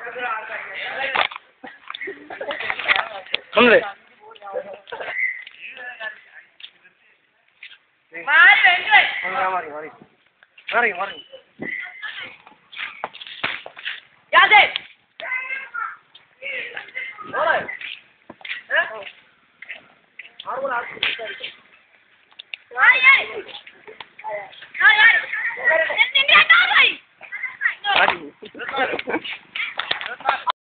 Mana? Mari. Ya deh. Boleh. Ay. Ini dia tahu.